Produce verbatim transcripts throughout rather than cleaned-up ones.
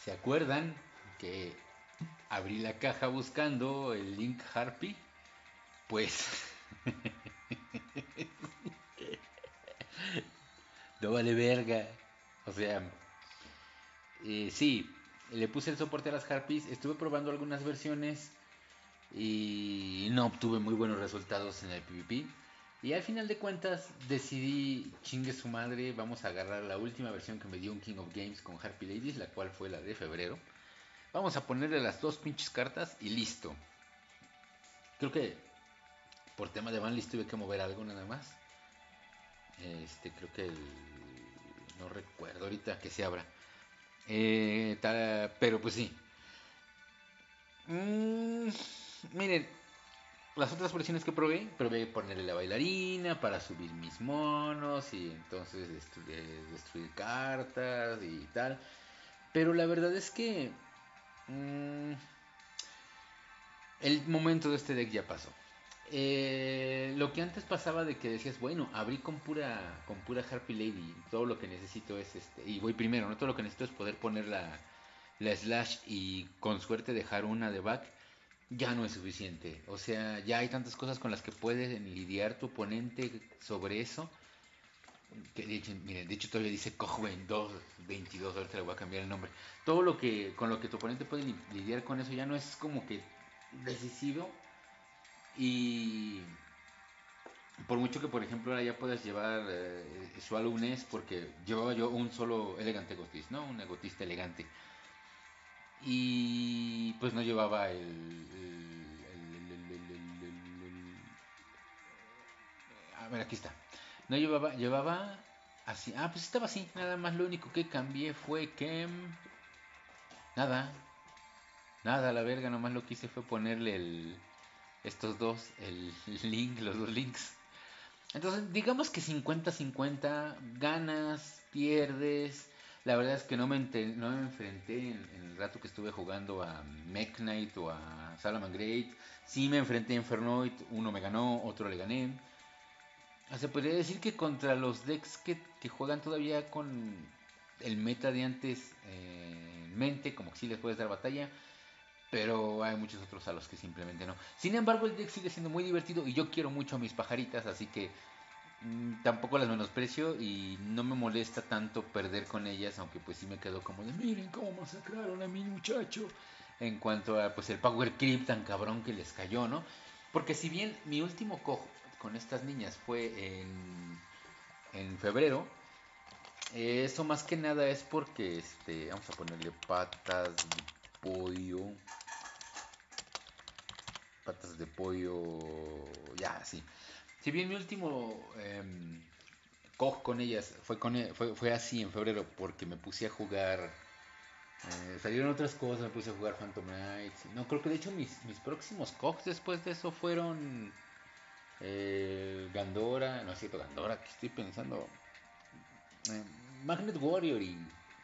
¿Se acuerdan que abrí la caja buscando el Link Harpy? Pues no vale verga. O sea, eh, sí, le puse el soporte a las Harpies, estuve probando algunas versiones y no obtuve muy buenos resultados en el PvP. Y al final de cuentas decidí, chingue su madre, vamos a agarrar la última versión que me dio un King of Games con Harpy Ladies, la cual fue la de febrero. Vamos a ponerle las dos pinches cartas y listo. Creo que por tema de banlist tuve que mover algo nada más. Este, creo que el... No recuerdo ahorita que se abra. Eh, ta- pero pues sí. Mm, miren, las otras versiones que probé, probé ponerle la bailarina para subir mis monos y entonces destruir, destruir cartas y tal. Pero la verdad es que mm, el momento de este deck ya pasó. Eh, lo que antes pasaba de que decías, bueno, abrí con pura, con pura Harpy Lady, todo lo que necesito es este, y voy primero, ¿no? Todo lo que necesito es poder poner la, la slash y con suerte dejar una de back, ya no es suficiente. O sea, ya hay tantas cosas con las que puedes lidiar tu oponente sobre eso. Que de hecho, miren, de hecho todavía dice Cogwen dos veintidós, ahorita le voy a cambiar el nombre. Todo lo que con lo que tu oponente puede lidiar con eso ya no es como que decisivo. Y por mucho que, por ejemplo, ahora ya puedas llevar eh, su alumnes, porque llevaba yo un solo elegante gotista, ¿no? Un gotista elegante. Y pues no llevaba el, el- el- el- el- el- el- el- a ver, aquí está. No llevaba, llevaba así. Ah, pues estaba así. Nada más lo único que cambié fue que... mm, Nada, nada, la verga. Nomás lo que hice fue ponerle el, estos dos, el link, los dos links. Entonces, digamos que cincuenta cincuenta, ganas, pierdes. La verdad es que no me, ente- no me enfrenté en, en el rato que estuve jugando a Mech Knight o a Salamangreat. Sí me enfrenté a Infernoid, uno me ganó, otro le gané. Se podría decir que contra los decks que, que juegan todavía con el meta de antes eh, en mente, como que sí les puedes dar batalla, pero hay muchos otros a los que simplemente no. Sin embargo, el deck sigue siendo muy divertido y yo quiero mucho a mis pajaritas, así que mm, tampoco las menosprecio y no me molesta tanto perder con ellas, aunque pues sí me quedo como de miren cómo masacraron a mi muchacho. En cuanto a pues el power creep tan cabrón que les cayó, ¿no? Porque si bien mi último cojo con estas niñas fue en, en febrero, eh, eso más que nada es porque este, vamos a ponerle patas de pollo, patas de pollo, ya, sí. Si bien mi último eh, cojo con ellas fue, con, e- fue, fue así en febrero porque me puse a jugar. Eh, salieron otras cosas, me puse a jugar Phantom Knights. No, creo que de hecho mis, mis próximos cogs después de eso fueron eh, Gandora. No es cierto, Gandora, que estoy pensando. Eh, Magnet Warrior y,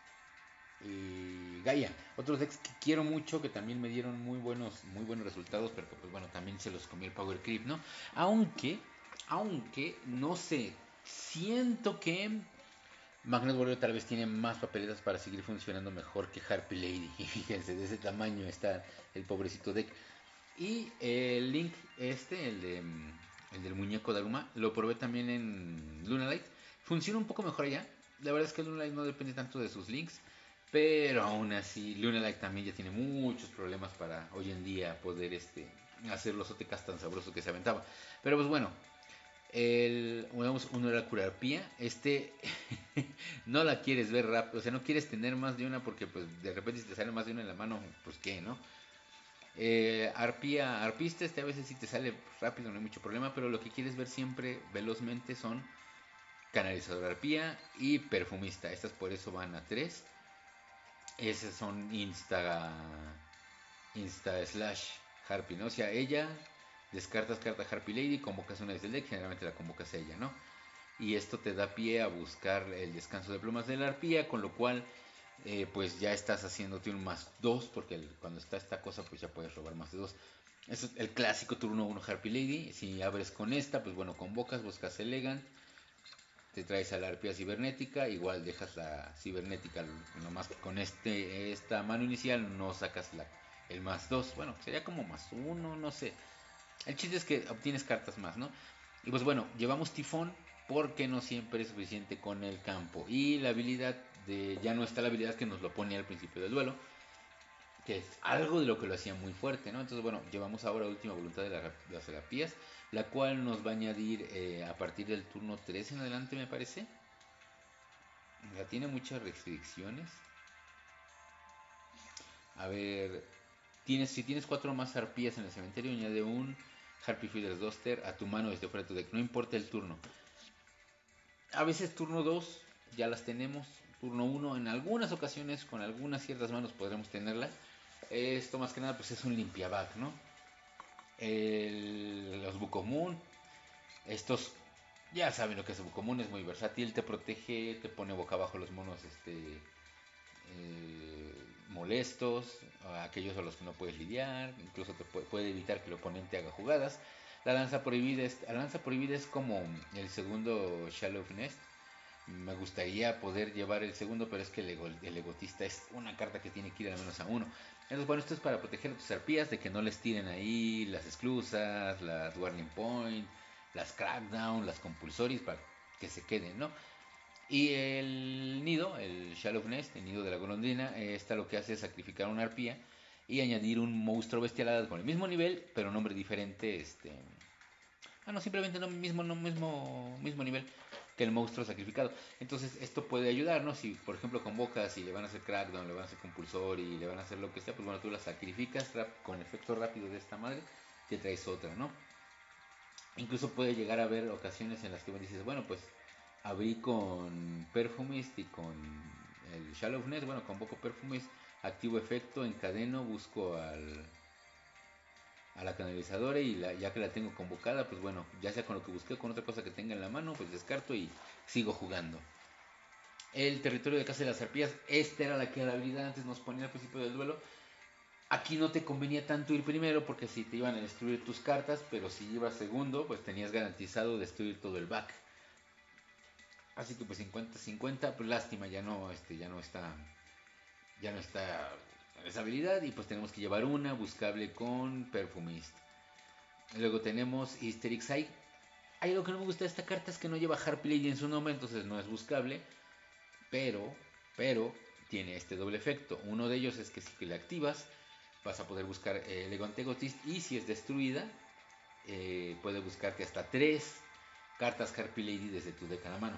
y Gaia. Otros decks que quiero mucho, que también me dieron muy buenos, muy buenos resultados, pero que pues bueno, también se los comí el Power Creep, ¿no? Aunque, aunque, no sé, siento que Magnet Warrior tal vez tiene más papeletas para seguir funcionando mejor que Harpy Lady. Y fíjense, de ese tamaño está el pobrecito deck. Y el Link este, el, de, mm, el del muñeco de Aruma, lo probé también en Lunalight. Funciona un poco mejor allá. La verdad es que Lunalight no depende tanto de sus links. Pero aún así, Lunalight también ya tiene muchos problemas para hoy en día poder este, hacer los O T Ks tan sabrosos que se aventaba. Pero pues bueno, el, digamos, uno era curarpía. Este no la quieres ver rápido, o sea, no quieres tener más de una porque pues de repente si te sale más de una en la mano, pues qué, ¿no? Eh, arpía, arpista, este a veces sí te sale rápido, no hay mucho problema, pero lo que quieres ver siempre velozmente son canalizador arpía y perfumista. Estas por eso van a tres. Esas son insta, insta slash harpy, ¿no? O sea, ella descartas carta Harpy Lady, convocas una desde el deck, generalmente la convocas a ella, ¿no? Y esto te da pie a buscar el descanso de plumas de la arpía, con lo cual eh, pues ya estás haciéndote un más dos, porque el- cuando está esta cosa pues ya puedes robar más de dos. Eso es el clásico turno uno Harpy Lady. Si abres con esta, pues bueno, convocas, buscas Elegant, te traes a la arpía cibernética, igual dejas la cibernética, nomás que con este, esta mano inicial no sacas la, el más dos, bueno, sería como más uno, no sé. El chiste es que obtienes cartas más, ¿no? Y pues bueno, llevamos tifón porque no siempre es suficiente con el campo. Y la habilidad de, ya no está la habilidad que nos lo pone al principio del duelo, que es algo de lo que lo hacía muy fuerte, ¿no? Entonces, bueno, llevamos ahora última voluntad de, la, de las terapías, la cual nos va a añadir eh, a partir del turno tres en adelante, me parece. Ya tiene muchas restricciones. A ver, tienes, si tienes cuatro más arpías en el cementerio, añade un Harpy Feeders Duster a tu mano desde fuera de tu deck, no importa el turno. A veces turno dos ya las tenemos, turno uno en algunas ocasiones con algunas ciertas manos podremos tenerlas. Esto más que nada pues es un limpiaback, ¿no? El, los Bukomun, estos ya saben lo que es el Bukomun, es muy versátil, te protege, te pone boca abajo los monos este eh, molestos, a aquellos a los que no puedes lidiar, incluso te puede, puede evitar que el oponente haga jugadas. La lanza prohibida es, la lanza prohibida es como el segundo Shallow Nest. Me gustaría poder llevar el segundo, pero es que el, ego, el egotista es una carta que tiene que ir al menos a uno. Entonces, bueno, esto es para proteger a tus arpías de que no les tiren ahí las esclusas, las Dwarling Point, las Crackdown, las Compulsories, para que se queden, ¿no? Y el nido, el Shallow Nest, el nido de la golondrina, esta lo que hace es sacrificar una arpía y añadir un monstruo bestialada con el mismo nivel, pero nombre diferente, este... Ah, no, simplemente no mismo, no mismo, mismo nivel que el monstruo sacrificado. Entonces esto puede ayudar, ¿no? Si por ejemplo convocas y le van a hacer crackdown, le van a hacer compulsor y le van a hacer lo que sea, pues bueno, tú la sacrificas rap con efecto rápido de esta madre, te traes otra, ¿no? Incluso puede llegar a haber ocasiones en las que dices, bueno, pues abrí con Perfumist y con el Shallowness, bueno, convoco Perfumist, activo efecto, encadeno, busco al, a la canalizadora y la, ya que la tengo convocada, pues bueno, ya sea con lo que busqué o con otra cosa que tenga en la mano, pues descarto y sigo jugando. El territorio de casa de las arpías, esta era la que la habilidad antes nos ponía al principio del duelo. Aquí no te convenía tanto ir primero porque si te iban a destruir tus cartas, pero si ibas segundo, pues tenías garantizado destruir todo el back. Así que pues cincuenta cincuenta, pues lástima, ya no, este, ya no está, ya no está esa habilidad y pues tenemos que llevar una buscable con Perfumist. Luego tenemos Hysteric Sight. Hay algo que no me gusta de esta carta es que no lleva Harpy Lady en su nombre, entonces no es buscable, pero, pero tiene este doble efecto. Uno de ellos es que si la activas vas a poder buscar eh, Legon Tegotist y si es destruida eh, puede buscarte hasta tres cartas Harpy Lady desde tu deck a la mano.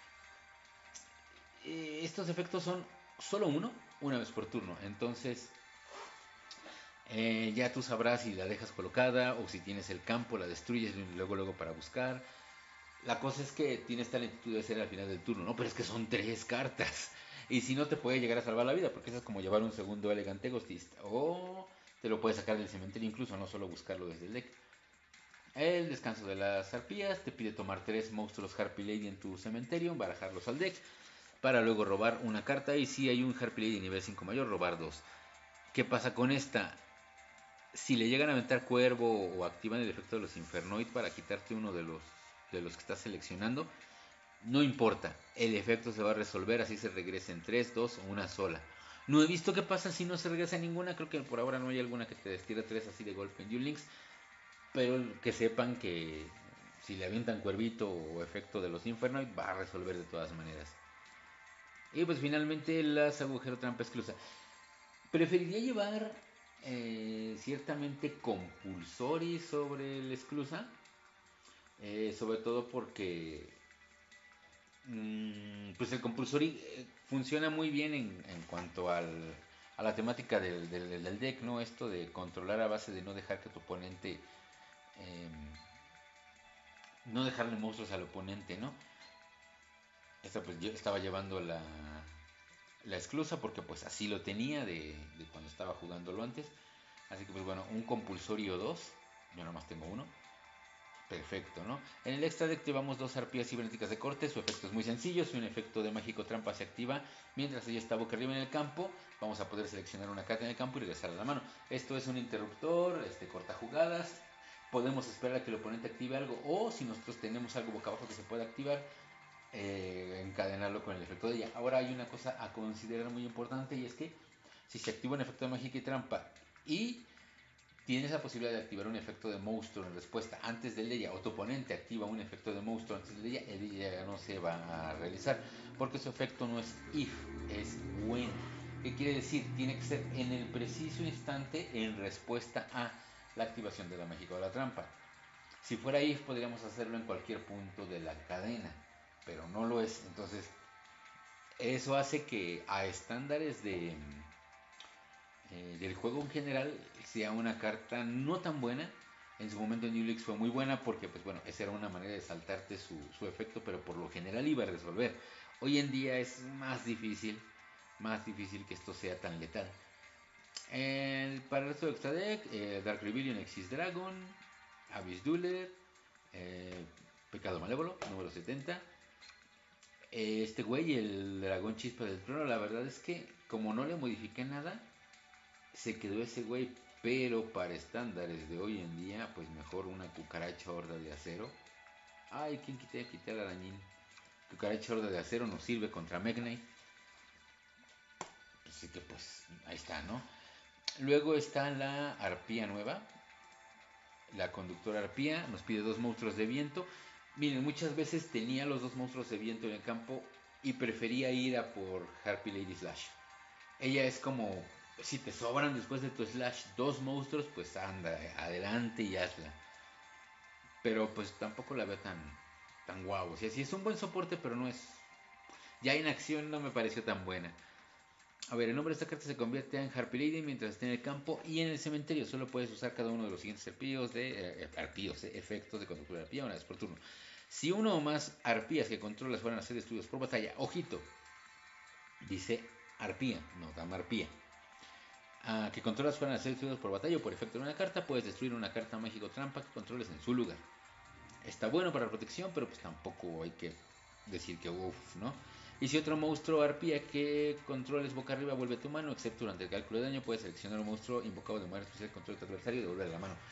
Eh, estos efectos son solo uno, una vez por turno. Entonces, eh, ya tú sabrás si la dejas colocada o si tienes el campo, la destruyes luego, luego para buscar. La cosa es que tienes esta lentitud de ser al final del turno, ¿no? Pero es que son tres cartas. Y si no te puede llegar a salvar la vida, porque eso es como llevar un segundo elegante Ghostist. O te lo puedes sacar del cementerio incluso, no solo buscarlo desde el deck. El descanso de las arpías te pide tomar tres monstruos Harpy Lady en tu cementerio, barajarlos al deck para luego robar una carta y si hay un Harpy Lady nivel cinco mayor, robar dos. ¿Qué pasa con esta? Si le llegan a aventar cuervo o activan el efecto de los Infernoid para quitarte uno de los, de los que estás seleccionando, no importa, el efecto se va a resolver así se regresen tres, dos o una sola. No he visto qué pasa si no se regresa ninguna, creo que por ahora no hay alguna que te destire tres así de golpe en Duel Links, pero que sepan que si le avientan cuervito o efecto de los Infernoid va a resolver de todas maneras. Y pues finalmente las agujero trampa exclusa. Preferiría llevar eh, ciertamente compulsory sobre el exclusa. Eh, sobre todo porque mmm, pues el compulsory eh, funciona muy bien en, en cuanto al, a la temática del, del, del, deck, ¿no? Esto de controlar a base de no dejar que tu oponente eh, no dejarle monstruos al oponente, ¿no? Esta pues yo estaba llevando la, la exclusa porque pues así lo tenía de, de cuando estaba jugándolo antes. Así que pues bueno, un compulsorio dos, yo nomás tengo uno. Perfecto, ¿no? En el extra deck llevamos dos arpías cibernéticas de corte, su efecto es muy sencillo, si un efecto de mágico trampa se activa mientras ella está boca arriba en el campo, vamos a poder seleccionar una carta en el campo y regresarla a la mano. Esto es un interruptor, este corta jugadas, podemos esperar a que el oponente active algo o si nosotros tenemos algo boca abajo que se pueda activar, eh, encadenarlo con el efecto de ella. Ahora hay una cosa a considerar muy importante y es que si se activa un efecto de mágica y trampa y tienes la posibilidad de activar un efecto de monstruo en respuesta antes del de ella, o tu oponente activa un efecto de monstruo antes del de ella, el de ella ya no se va a realizar, porque su efecto no es if, es when. ¿Qué quiere decir? Tiene que ser en el preciso instante en respuesta a la activación de la mágica o la trampa. Si fuera if, podríamos hacerlo en cualquier punto de la cadena, pero no lo es. Entonces, eso hace que a estándares de, eh, del juego en general sea una carta no tan buena. En su momento en New Leagues fue muy buena porque, pues bueno, esa era una manera de saltarte su, su efecto, pero por lo general iba a resolver. Hoy en día es más difícil, más difícil que esto sea tan letal. El, para el resto de extra deck, eh, Dark Rebellion, Exis Dragon, Abyss Dueler, eh, Pecado Malévolo, número setenta. Eh, este güey, el dragón chispa del trono, la verdad es que como no le modifiqué nada, se quedó ese güey, pero para estándares de hoy en día, pues mejor una cucaracha horda de acero. Ay, ¿quién quité? Quité al arañín. Cucaracha horda de acero nos sirve contra Meknite. Así que pues ahí está, ¿no? Luego está la arpía nueva. La conductora arpía nos pide dos monstruos de viento. Miren, muchas veces tenía los dos monstruos de viento en el campo y prefería ir a por Harpy Lady Slash. Ella es como, si te sobran después de tu Slash dos monstruos, pues anda, adelante y hazla. Pero pues tampoco la veo tan, tan guau. O sea, sí es un buen soporte, pero no es... Ya en acción no me pareció tan buena. A ver, el nombre de esta carta se convierte en Harpy Lady mientras esté en el campo y en el cementerio. Solo puedes usar cada uno de los siguientes arpíos de eh, arpíos, eh, efectos de conductura de arpía una vez por turno. Si uno o más arpías que controlas fueran a ser destruidos por batalla, ojito, dice arpía, no dama arpía. Ah, que controlas fueran a ser destruidos por batalla o por efecto de una carta, puedes destruir una carta mágica o trampa que controles en su lugar. Está bueno para protección, pero pues tampoco hay que decir que uff, ¿no? Y si otro monstruo arpía que controles boca arriba vuelve a tu mano, excepto durante el cálculo de daño, puedes seleccionar un monstruo invocado de manera especial control de tu adversario y devolver la mano.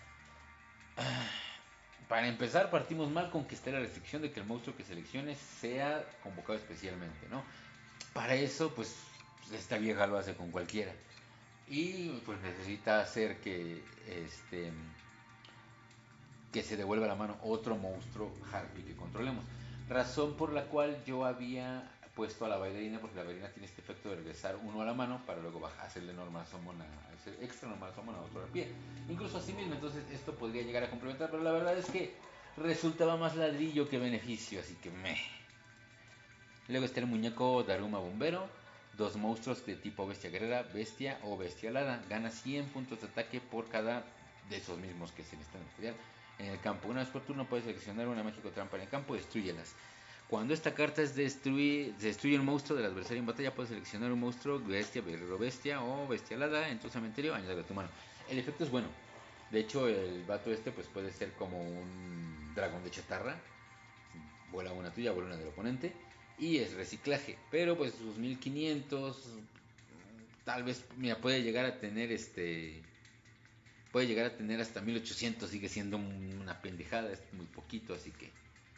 Ah, para empezar, partimos mal con que esté la restricción de que el monstruo que selecciones sea convocado especialmente, ¿no? Para eso, pues, esta vieja lo hace con cualquiera. Y pues necesita hacer que este que se devuelva la mano otro monstruo Harpy que controlemos. Razón por la cual yo había puesto a la bailarina, porque la bailarina tiene este efecto de regresar uno a la mano para luego bajar, hacerle normal summon a, hacer extra normal summon a otro pie. Incluso así mismo, entonces esto podría llegar a complementar, pero la verdad es que resultaba más ladrillo que beneficio, así que me. Luego está el muñeco Daruma Bombero, dos monstruos de tipo bestia guerrera, bestia o bestia alada. Gana cien puntos de ataque por cada de esos mismos que se necesitan estudiar en el campo. Una vez por turno puedes seleccionar una mágica trampa en el campo y destruyelas. Cuando esta carta es destruir, se destruye un monstruo del adversario en batalla, puedes seleccionar un monstruo, bestia, guerrero bestia o bestia alada en tu cementerio, añadirlo a tu mano. El efecto es bueno. De hecho, el vato este pues puede ser como un dragón de chatarra. Vuela una tuya, vuela una del oponente. Y es reciclaje. Pero pues sus mil quinientos tal vez, mira, puede llegar a tener este puede llegar a tener hasta mil ochocientos, sigue siendo una pendejada, es muy poquito, así que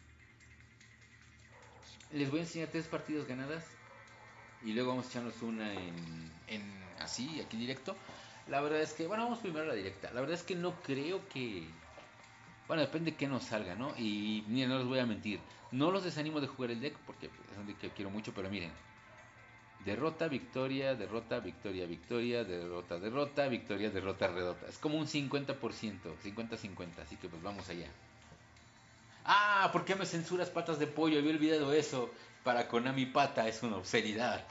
les voy a enseñar tres partidas ganadas y luego vamos a echarnos una en, en así, aquí directo. La verdad es que, bueno, vamos primero a la directa. La verdad es que no creo que, bueno, depende de qué nos salga, ¿no? Y miren, no les voy a mentir, no los desanimo de jugar el deck porque es un deck que quiero mucho, pero miren, derrota, victoria, derrota, victoria, victoria, derrota, derrota, victoria, derrota, derrota. Es como un cincuenta por ciento, cincuenta cincuenta, así que pues vamos allá. Ah, ¿por qué me censuras patas de pollo? Había olvidado eso. Para Konami pata es una obscenidad.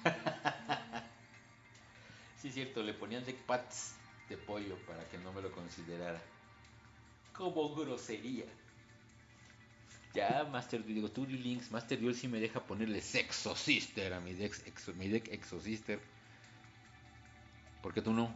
Sí, es cierto, le ponían deck pats de pollo para que no me lo considerara. Como grosería. Ya, Master Duel, digo, Tudio Links, Master Duel sí me deja ponerle Sexo Sister a mi deck, exo, mi deck Exo Sister. ¿Por qué tú no?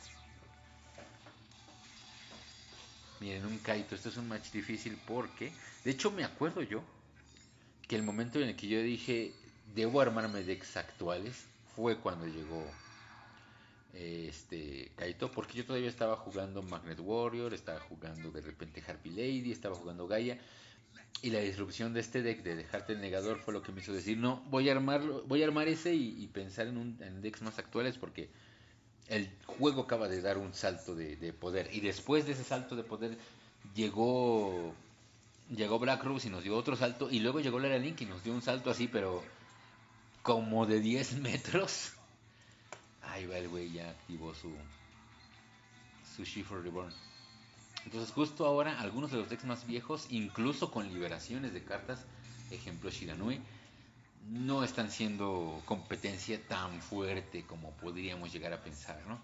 Miren, un Kaito, esto es un match difícil porque, de hecho, me acuerdo yo que el momento en el que yo dije, debo armarme decks actuales, fue cuando llegó eh, este Kaito, porque yo todavía estaba jugando Magnet Warrior, estaba jugando de repente Harpy Lady, estaba jugando Gaia, Y la disrupción de este deck de dejarte el negador fue lo que me hizo decir, no, voy a armarlo, voy a armar ese y, y pensar en, un, en decks más actuales porque el juego acaba de dar un salto de, de poder. Y después de ese salto de poder llegó llegó Black Rose y nos dio otro salto. Y luego llegó Lara Link y nos dio un salto así, pero como de diez metros. Ahí va el güey, ya activó su, su Shift Reborn. Entonces justo ahora algunos de los decks más viejos, incluso con liberaciones de cartas, ejemplo Shiranui, no están siendo competencia tan fuerte como podríamos llegar a pensar, ¿no?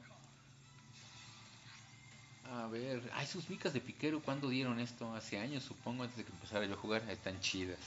A ver, ay, sus micas de piquero, ¿cuándo dieron esto? Hace años, supongo, antes de que empezara yo a jugar. Están chidas.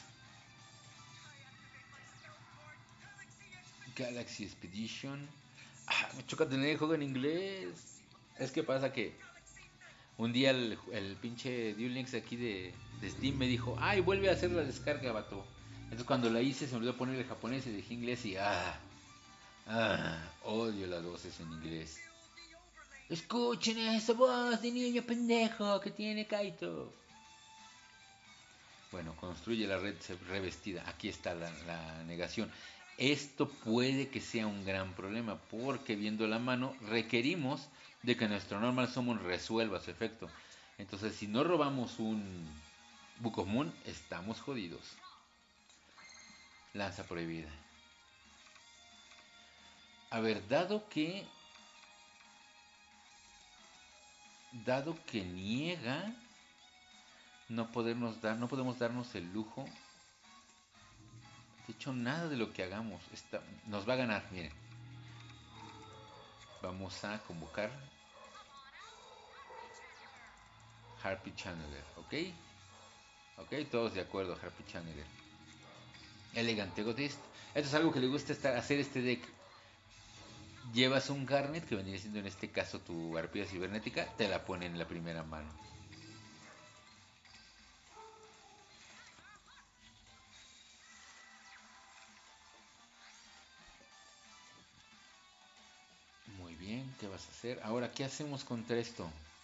Galaxy Expedition. Ah, me choca tener el juego en inglés. Es que pasa que un día el, el pinche Duel Links aquí de, de Steam me dijo, ay, vuelve a hacer la descarga, vato. Entonces cuando la hice se me olvidó poner el japonés y dejé inglés y ah, ah, odio las voces en inglés. Escuchen esa voz de niño pendejo que tiene Kaito. Bueno, construye la red revestida. Aquí está la, la negación. Esto puede que sea un gran problema porque viendo la mano requerimos de que nuestro normal summon resuelva su efecto. Entonces si no robamos un Book of Moon estamos jodidos. Lanza prohibida. A ver, dado que dado que niega, no podernos dar, no podemos darnos el lujo. De hecho, nada de lo que hagamos está, nos va a ganar. Miren, vamos a convocar Harpy Channeler, ¿ok? Ok, todos de acuerdo, Harpy Channeler. Elegante Gotist. Esto es algo que le gusta estar, hacer este deck. Llevas un Garnet, que vendría siendo en este caso tu arpía cibernética, te la pone en la primera mano. Muy bien, ¿qué vas a hacer? Ahora, ¿qué hacemos contra esto?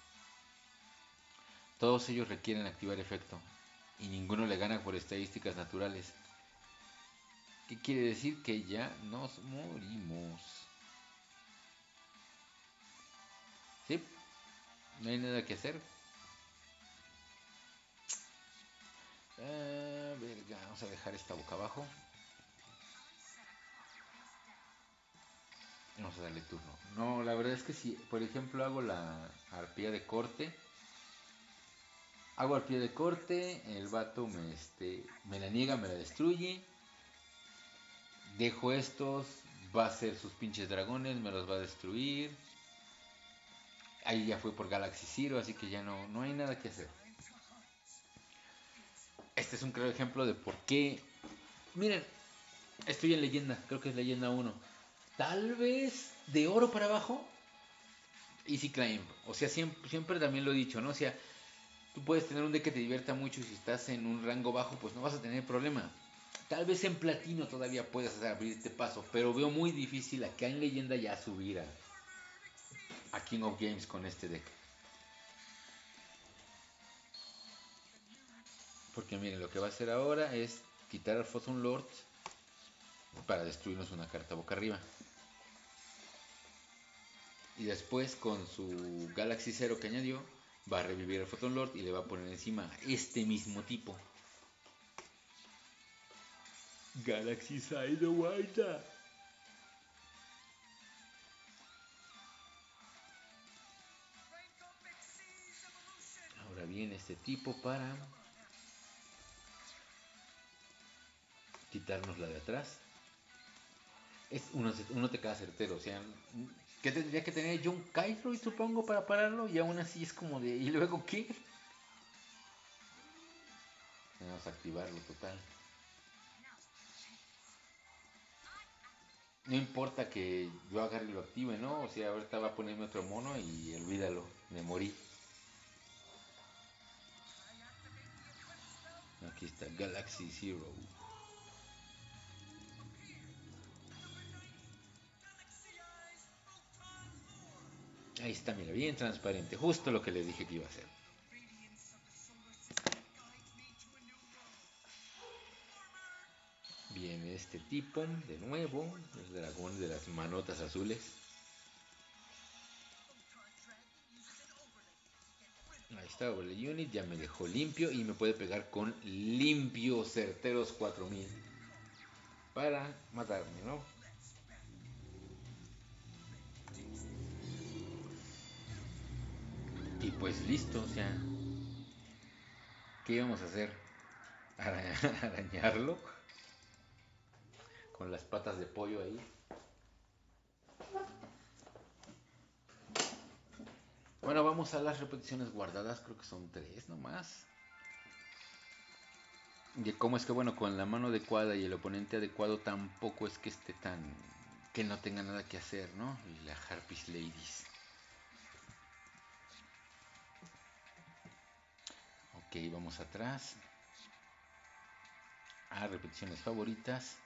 Todos ellos requieren activar efecto y ninguno le gana por estadísticas naturales. ¿Qué quiere decir? Que ya nos morimos. ¿Sí? No hay nada que hacer. Ah, verga, vamos a dejar esta boca abajo. Vamos a darle turno. No, la verdad es que si, por ejemplo, hago la arpía de corte, hago arpía de corte, el vato me, este, me la niega, me la destruye, dejo estos, va a hacer sus pinches dragones, me los va a destruir. Ahí ya fue por Galaxy Zero, así que ya no, no hay nada que hacer. Este es un claro ejemplo de por qué. Miren, estoy en leyenda, creo que es leyenda uno. Tal vez de oro para abajo, Easy Climb. O sea, siempre, siempre también lo he dicho, ¿no? O sea, tú puedes tener un deck que te divierta mucho y si estás en un rango bajo, pues no vas a tener problema. Tal vez en platino todavía puedas abrirte paso, pero veo muy difícil acá en leyenda ya subir a, a King of Games con este deck. Porque miren, lo que va a hacer ahora es quitar al Photon Lord para destruirnos una carta boca arriba. Y después con su Galaxy Zero que añadió, va a revivir al Photon Lord y le va a poner encima este mismo tipo. Galaxy Side White. Ahora viene este tipo para quitarnos la de atrás. Es uno, uno te queda certero, o sea, ¿qué tendría que tener yo un Kythroid supongo para pararlo? Y aún así es como de, ¿y luego qué? Vamos a activarlo total. No importa que yo agarre y lo active, ¿no? O sea, ahorita va a ponerme otro mono y olvídalo, me morí. Aquí está Galaxy Zero. Ahí está, mira, bien transparente, justo lo que les dije que iba a hacer. este tipo, de nuevo, el dragón de las manotas azules. Ahí está, Overlay Unit, ya me dejó limpio y me puede pegar con limpio certeros cuatro mil para matarme, ¿no? Y pues listo, o sea, ¿qué íbamos a hacer? Arañarlo con las patas de pollo ahí. Bueno, vamos a las repeticiones guardadas, creo que son tres nomás. Y cómo es que, bueno, con la mano adecuada y el oponente adecuado tampoco es que esté tan... que no tenga nada que hacer, ¿no? Y la Harpies Ladies. Ok, vamos atrás. A repeticiones favoritas.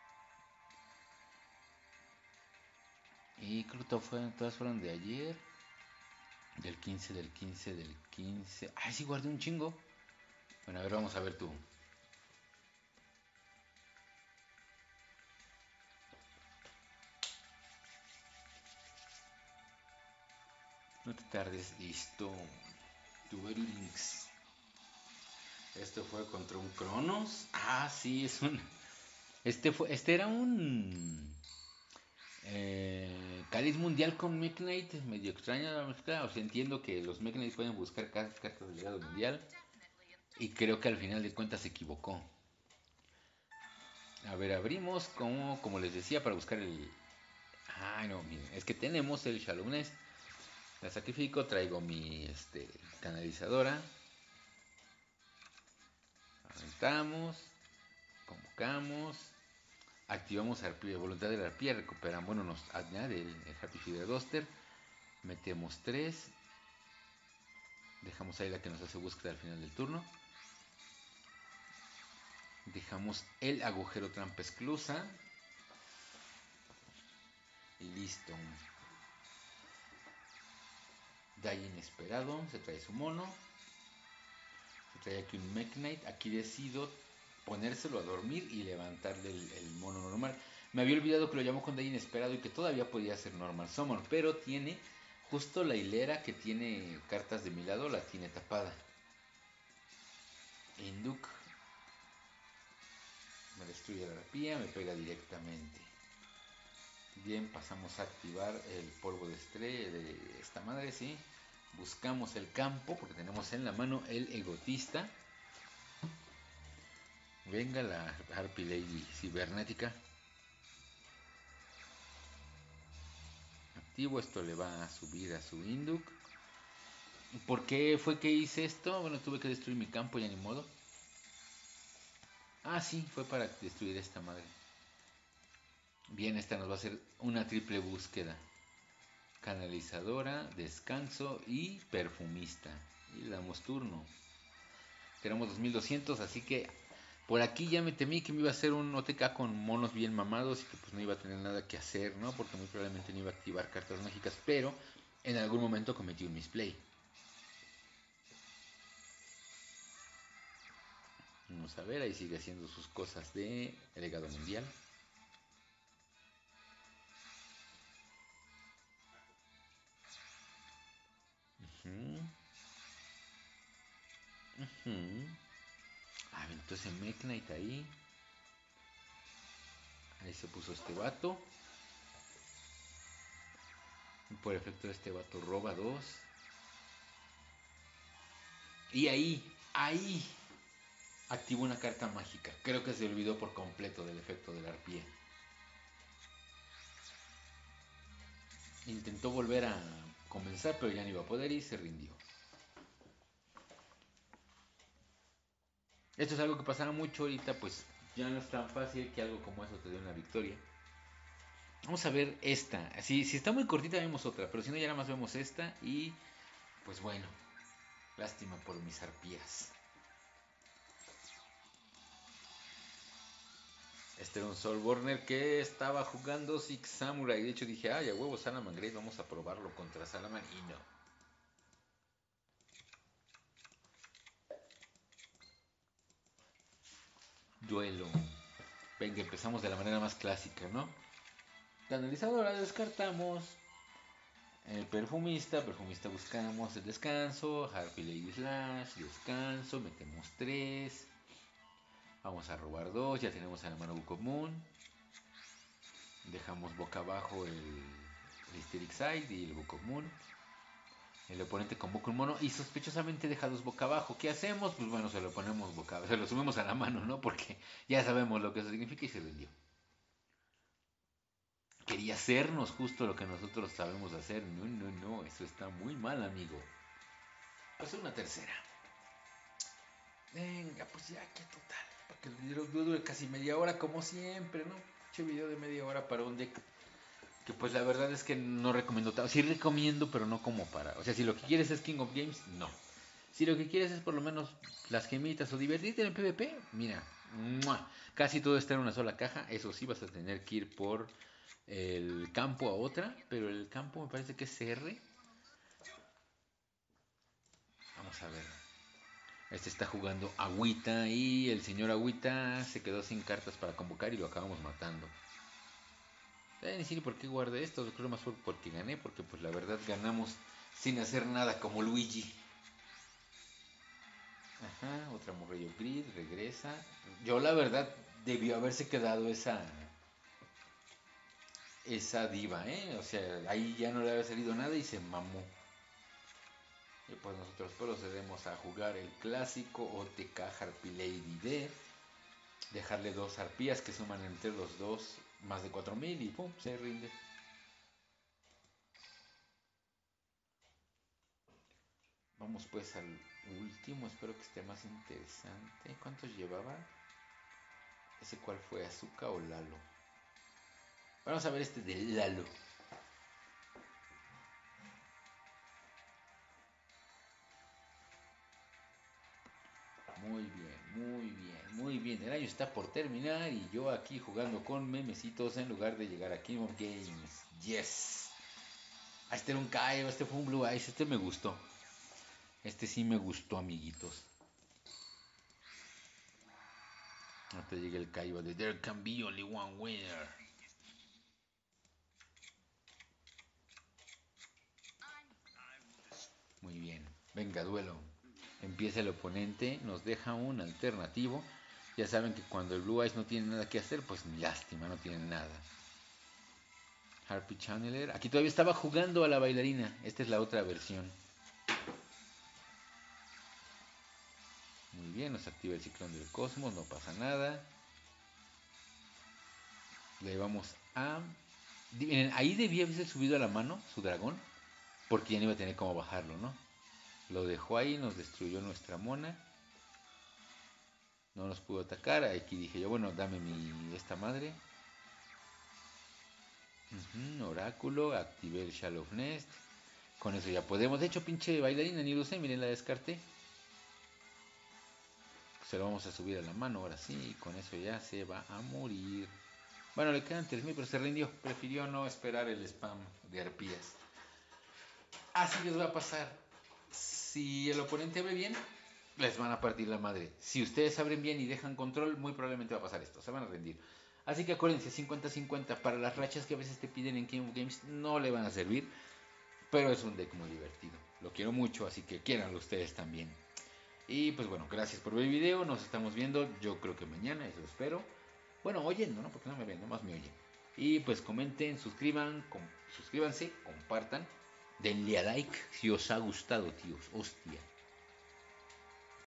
Y creo que todas fueron, todas fueron de ayer. Del quince, del quince, del quince. Ay, sí, guardé un chingo. Bueno, a ver, vamos a ver tú. No te tardes, listo. Duel Links. Esto fue contra un Cronos. Ah, sí, es un. Este fue. Este era un. Eh, Cáliz Mundial con Mech Knight. Medio extraña la mezcla. O sea, entiendo que los Mech Knights pueden buscar cartas del legado mundial. Y creo que al final de cuentas se equivocó. A ver, abrimos como, como les decía para buscar el. Ah, no, miren. Es que tenemos el Shallow Nest. La sacrifico, traigo mi este, canalizadora. Aventamos, convocamos, activamos arpía, voluntad de la arpía, recuperamos, bueno, nos añade el, el Happy Feeder Duster, metemos tres, dejamos ahí la que nos hace búsqueda al final del turno, dejamos el agujero trampa esclusa y listo. Die inesperado, se trae su mono, se trae aquí un Mech Knight, aquí decido ponérselo a dormir y levantarle el, el mono normal. Me había olvidado que lo llamó con Die inesperado y que todavía podía ser normal summon, pero tiene justo la hilera que tiene cartas de mi lado, la tiene tapada. Induk me destruye la arpía, me pega directamente. Bien, pasamos a activar el polvo de estrella de esta madre, sí. Buscamos el campo porque tenemos en la mano el egotista. Venga la Harpy Lady cibernética. Activo, esto le va a subir a su Induk. ¿Por qué fue que hice esto? Bueno, tuve que destruir mi campo, ya ni modo. Ah, sí, fue para destruir esta madre. Bien, esta nos va a hacer una triple búsqueda. Canalizadora, descanso y perfumista. Y le damos turno. Tenemos dos mil doscientos, así que por aquí ya me temí que me iba a hacer un O T K con monos bien mamados y que pues no iba a tener nada que hacer, ¿no? Porque muy probablemente no iba a activar cartas mágicas, pero en algún momento cometí un misplay. Vamos a ver, ahí sigue haciendo sus cosas de legado mundial. Uh-huh. Uh-huh. Ah, entonces Mech Knight ahí. Ahí se puso este vato. Y por efecto este vato roba dos. Y ahí, ahí activó una carta mágica. Creo que se olvidó por completo del efecto de la arpía. Intentó volver a comenzar, pero ya no iba a poder y se rindió. Esto es algo que pasaba mucho ahorita, pues ya no es tan fácil que algo como eso te dé una victoria. Vamos a ver esta. Si, si está muy cortita vemos otra, pero si no ya nada más vemos esta y pues bueno, lástima por mis arpías. Este era un Soulburner que estaba jugando Six Samurai. De hecho dije, ay, a huevo Salamangreat, vamos a probarlo contra Salaman. Y no. Duelo. Venga, empezamos de la manera más clásica, ¿no? La analizadora descartamos. El perfumista, perfumista buscamos el descanso. Harpy Lady Slash, descanso, metemos tres. Vamos a robar dos, ya tenemos a la mano Book of Moon. Dejamos boca abajo el, el Hysteric Side y el Book of Moon. El oponente convoca un mono y sospechosamente deja dos boca abajo. ¿Qué hacemos? Pues bueno, se lo ponemos boca abajo, se lo subimos a la mano, ¿no? Porque ya sabemos lo que eso significa y se vendió. Quería hacernos justo lo que nosotros sabemos hacer. No, no, no, eso está muy mal, amigo. Pues una tercera. Venga, pues ya, que total. Para que el video dure casi media hora, como siempre, ¿no? Che video de media hora para un deck. Que pues la verdad es que no recomiendo tanto. Sí recomiendo, pero no como para. O sea, si lo que quieres es King of Games, no. Si lo que quieres es por lo menos las gemitas o divertirte en el PvP, mira, ¡mua! Casi todo está en una sola caja. Eso sí, vas a tener que ir por el campo a otra, pero el campo me parece que es C R. Vamos a ver. Este está jugando Agüita y el señor Agüita se quedó sin cartas para convocar y lo acabamos matando. Eh, ni siquiera por qué guardé esto, creo más por porque gané, porque pues la verdad ganamos sin hacer nada como Luigi. Ajá, otra Morrillo Grid, regresa. Yo la verdad debió haberse quedado esa esa diva, ¿eh? O sea, ahí ya no le había salido nada y se mamó. Y pues nosotros procedemos a jugar el clásico O T K Harpy Lady D. Dejarle dos arpías que suman entre los dos más de cuatro mil y pum, se rinde. Vamos pues al último, espero que esté más interesante. ¿Cuántos llevaba? ¿Ese cuál fue? ¿Azuka o Lalo? Vamos a ver este de Lalo. Muy bien, muy bien, muy bien. El año está por terminar y yo aquí jugando con memecitos en lugar de llegar a King of Games. Yes. Ah, este era un Kaiba, este fue un Blue Eyes, este me gustó. Este sí me gustó, amiguitos. No te llegue el Kaiba de There can be only one winner. Muy bien. Venga, duelo. Empieza el oponente, nos deja un alternativo. Ya saben que cuando el Blue Eyes no tiene nada que hacer, pues lástima, no tienen nada. Harpy Channeler. Aquí todavía estaba jugando a la bailarina. Esta es la otra versión. Muy bien, nos activa el ciclón del cosmos, no pasa nada. Le vamos a... Miren, ahí debía haberse subido a la mano su dragón, porque ya no iba a tener cómo bajarlo, ¿no? Lo dejó ahí, nos destruyó nuestra mona. No nos pudo atacar. Aquí dije yo, bueno, dame mi esta madre. Uh-huh, oráculo, activé el Shallow Nest. Con eso ya podemos. De hecho, pinche bailarina, ni lo sé, miren, la descarté. Se lo vamos a subir a la mano ahora sí. Y con eso ya se va a morir. Bueno, le quedan tres mil, pero se rindió. Prefirió no esperar el spam de arpías. Así les va a pasar. Si el oponente abre bien, les van a partir la madre. Si ustedes abren bien y dejan control, muy probablemente va a pasar esto. Se van a rendir. Así que acuérdense, cincuenta cincuenta. Para las rachas que a veces te piden en King of Games no le van a servir. Pero es un deck muy divertido. Lo quiero mucho, así que quieranlo ustedes también. Y pues bueno, gracias por ver el video. Nos estamos viendo, yo creo que mañana, eso espero. Bueno, oyendo, ¿no? Porque no me ven, nomás me oyen. Y pues comenten, suscriban, com suscríbanse, compartan. Denle a like si os ha gustado, tíos. Hostia.